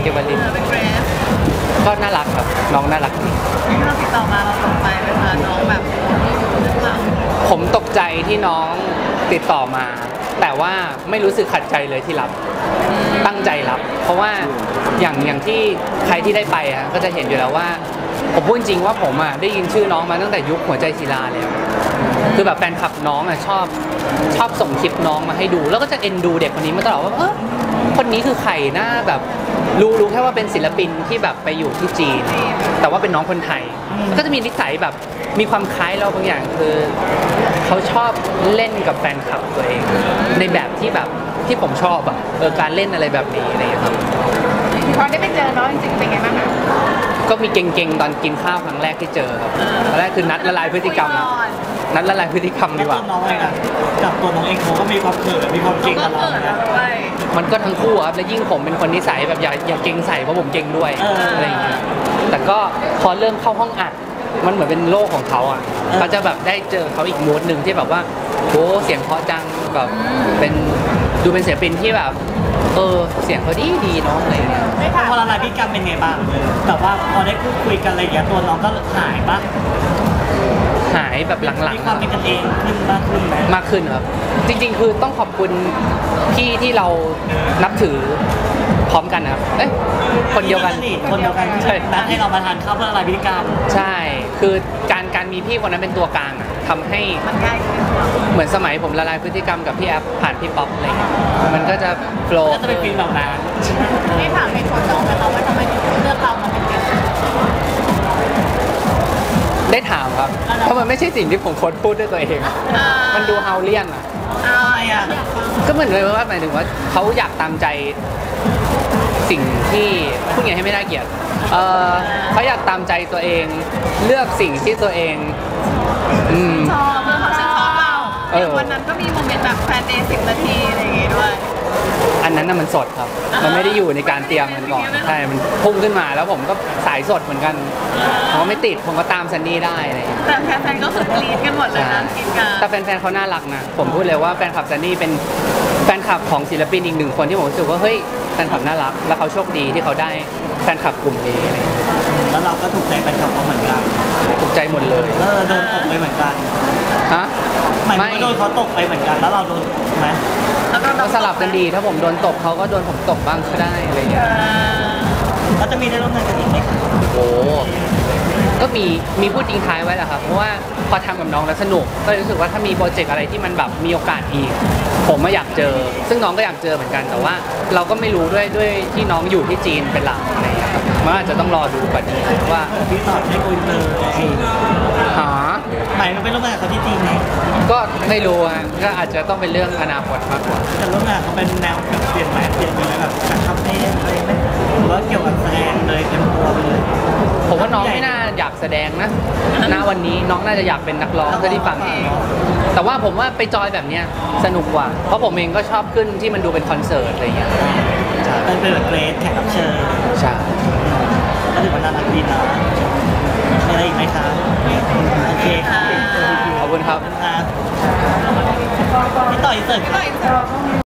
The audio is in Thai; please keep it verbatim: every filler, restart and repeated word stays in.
วลินก็น่ารักครับน้องน่ารักดีที่เราติดต่อมาเราตกใจไหมคะน้องแบบผมตกใจที่น้องติดต่อมาแต่ว่าไม่รู้สึกขัดใจเลยที่รับตั้งใจรับเพราะว่าอย่างอย่างที่ใครที่ได้ไปอ่ะก็จะเห็นอยู่แล้วว่าผมพูดจริงว่าผมอ่ะได้ยินชื่อน้องมาตั้งแต่ยุคหัวใจศิลาแล้วคือแบบแฟนคลับน้องอ่ะชอบชอบส่งคลิปน้องมาให้ดูแล้วก็จะเอ็นดูเด็กคนนี้มาตลอดว่าเออคนนี้คือใครหน้าแบบรู้รู้แค่ว่าเป็นศิลปินที่แบบไปอยู่ที่จีนแต่ว่าเป็นน้องคนไทยก็จะมีนิสัยแบบมีความคล้ายเราบางอย่างคือเขาชอบเล่นกับแฟนคลับตัวเองในแบบที่แบบที่ผมชอบอะเออการเล่นอะไรแบบนี้อะไรอย่างเงี้ยครับพอได้ไปเจอน้องจริงๆเป็นไงบ้างคะก็มีเก่งๆตอนกินข้าวครั้งแรกที่เจอครับตอนแรกคือนัดละลายพฤติกรรมนัดละลายพฤติกรรมดีกว่าน้องเองอะกับตัวน้องเองเขาก็มีความเขินมีความเก่งกับเรามันก็ทั้งคู่ครับและยิ่งผมเป็นคนนิสัยแบบอย่าอย่าเก่งใส่เพราะผมเก่งด้วยอะไรอย่างเงี้ยแต่ก็พอเริ่มเข้าห้องอัดมันเหมือนเป็นโลกของเขาอ่ะเขาจะแบบได้เจอเขาอีกมูดหนึ่งที่แบบว่าโอ้เสียงเพราะจังแบบเป็นดูเป็นศิลปินที่แบบเออเสียงเขาดีดีน้องอะไรอย่างเงี้ยพอละลายพฤติกรรมเป็นไงบ้างแบบว่าพอได้พูดคุยกันอะไรอย่างเงี้ยตัวน้องก็หายปะหายแบบหลังๆมีความเป็นกันเองขึ้นมากขึ้นไหมมากขึ้นครับจริงๆคือต้องขอบคุณพี่ที่เรานับถือพร้อมกันนะครับเอ๊ะคนเดียวกันคนเดียวกันใช่นัดให้เรามาทานข้าวเพื่อละลายพฤติกรรมใช่คือการการมีพี่คนนั้นเป็นตัวกลางอะทำให้มันง่ายขึ้นเหมือนสมัยผมละลายพฤติกรรมกับพี่แอฟผ่านพี่ป๊อปอะไรเงี้ยมันก็จะโฟล์ก็จะเป็นฟีลแบบนั้นให้ถามในคนน้องไหมคะว่าทำไมถึงเลือกเรามาเป็นเกสได้ถามครับเพราะมันไม่ใช่สิ่งที่ผมโค้ดพูดด้วยตัวเองมันดูเฮาเลียนอ่ะอะไรอ่ะก็เหมือนเลยว่าหมายถึงว่าเขาอยากตามใจสิ่งที่พูดไงให้ไม่น่าเกลียดเออเขาอยากตามใจตัวเองเลือกสิ่งที่ตัวเองอืมชอบเรื่องเขาชื่นชอบเราอย่างวันนั้นก็มีโมเมนต์แบบแฟนเดย์สิบนาทีอะไรอย่างงี้ด้วยอันนั้นน่ะมันสดครับมันไม่ได้อยู่ในการเตรียมมันก่อนใช่มันพุ่งขึ้นมาแล้วผมก็สายสดเหมือนกันผมก็ไม่ติดผมก็ตามซันนี่ได้อะไรแต่แฟนๆก็คือกรี๊ดกันหมดเลยนะกินกันแต่แฟนๆเขาน่ารักนะผมพูดเลยว่าแฟนคลับซันนี่เป็นแฟนคลับของศิลปินอีกหนึ่งคนที่ผมรู้สึกว่าเฮ้ยแฟนคลับน่ารักแล้วเขาโชคดีที่เขาได้แฟนคลับกลุ่มนี้แล้วเราก็ถูกใจแฟนคลับเขาเหมือนกันถูกใจหมดเลยเออโดนตกไปเหมือนกันฮะหมายถึงโดนเขาตกไปเหมือนกันแล้วเราโดนไหมเราสลับกันดีถ้าผมโดนตกเขาก็โดนผมตกบ้างก็ได้อะไรอย่างเงี้ยแล้วจะมีได้ร่วมงานกันอีกไหมโอ้ก็มีมีพูดทิ้งท้ายไว้แหละครับเพราะว่าพอทำกับน้องแล้วสนุกก็รู้สึกว่าถ้ามีโปรเจกต์อะไรที่มันแบบมีโอกาสอีกผมไม่อยากเจอซึ่งน้องก็อยากเจอเหมือนกันแต่ว่าเราก็ไม่รู้ด้วยด้วยที่น้องอยู่ที่จีนเป็นหลักอะไรอย่างเงี้ยครับมันอาจจะต้องรอดูก่อนว่าพี่สอนให้คุยเจอหาหมายถึงไปร่วมงานเขาที่จีนไหมก็ไม่รู้ก็อาจจะต้องเป็นเรื่องอนาคตมากกว่าแต่ร่วมงานเขาเป็นแนวแบบเปลี่ยนไหมเปลี่ยนไปไหมแบบการทำเพลงอะไรไหมหรือว่าเกี่ยวกับแสดงเลยเต็มตัวเลยผมว่าน้องไม่น่าอยากแสดงนะณวันนี้น้องน่าจะอยากเป็นนักร้องก็ที่ฟังแต่ว่าผมว่าไปจอยแบบเนี้ยสนุกกว่าเพราะผมเองก็ชอบขึ้นที่มันดูเป็นคอนเสิร์ตอะไรอย่างเงี้ยเป็นเป็นเกรดแขกรับเชิญใช่ก็ถือว่าน่ารักดีนะมีอะไรอีกไหมครับโอเคค่ะขอบคุณครับพี่ต่ออีกเสิร์ฟ